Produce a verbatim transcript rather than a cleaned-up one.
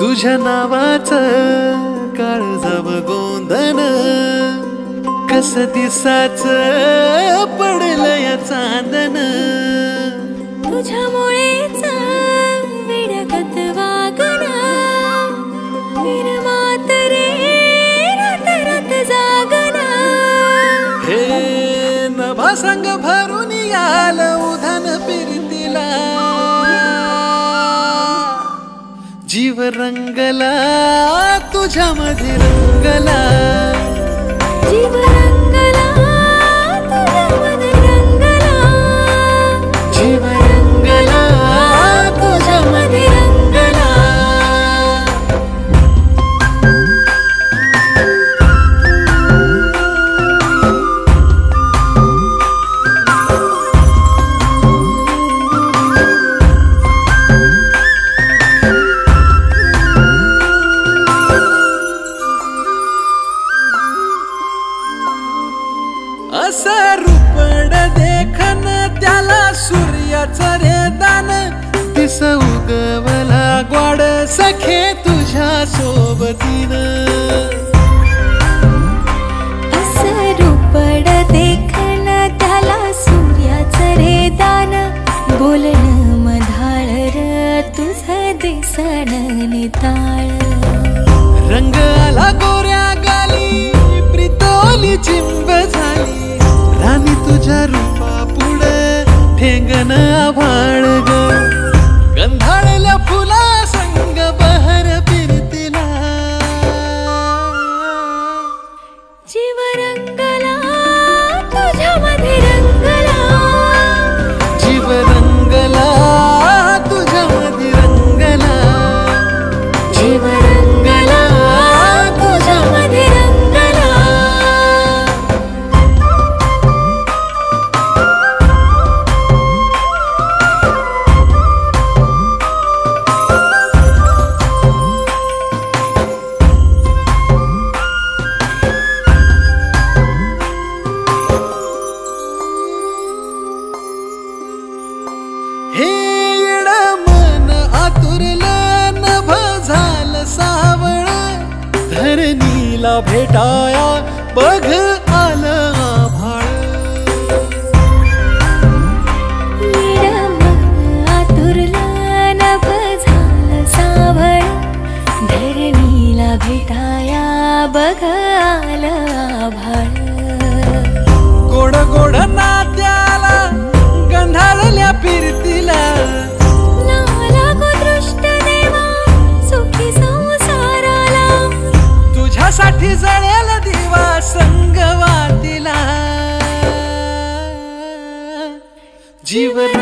तुझ्या नावाचं काळजाव गोंधन कस दिसाचं पडलं या चांदन तुझ्यामुळेच विडगत वागण निर्मात रे रात रात जागण हे नभा संग भरून याल उधन फिरतीला जीव रंगला तुझ्यामध्ये रंगला जीव रंगला तुझ्यामध्ये रंगला जीव रंगला तुझ्यामध्ये रंगला असं रूपड देखन त्याला सूर्याचं रे दान दिस उगवला ग्वाड सखे तुझ्या सोबतीन असं रूपड देखन त्याला सूर्याचं रे दान बोलणं मधाळ र तुझं दिसण निताळ रंग आला गोऱ्या गाली प्रितोली चिंब झाली राणी तुझ्या रूपा पुढे ठेंगण आभाळ ग गंधाळल्या फुला संग बहर फिरतीला जीव रंगला तुझ्यामध्ये रंगला जीव रंगला तुझ्यामध्ये रंगला जीव रंगला तुझ्यामध्ये रंगला हे येड मन आतुरलं नभ झालं सावळ धरणीला भेटाया बघ आलं आभाळ येड मन आतुरलं नभ झालं सावळ धरणीला भेटाया बघ आलं आभाळ गोड गोड नात्याला गंधाळल्या फिरतीला लागो दृष्ट देवा सुखी संसाराला तुझ्यासाठी जळेल दिवा संगवातीला जीवन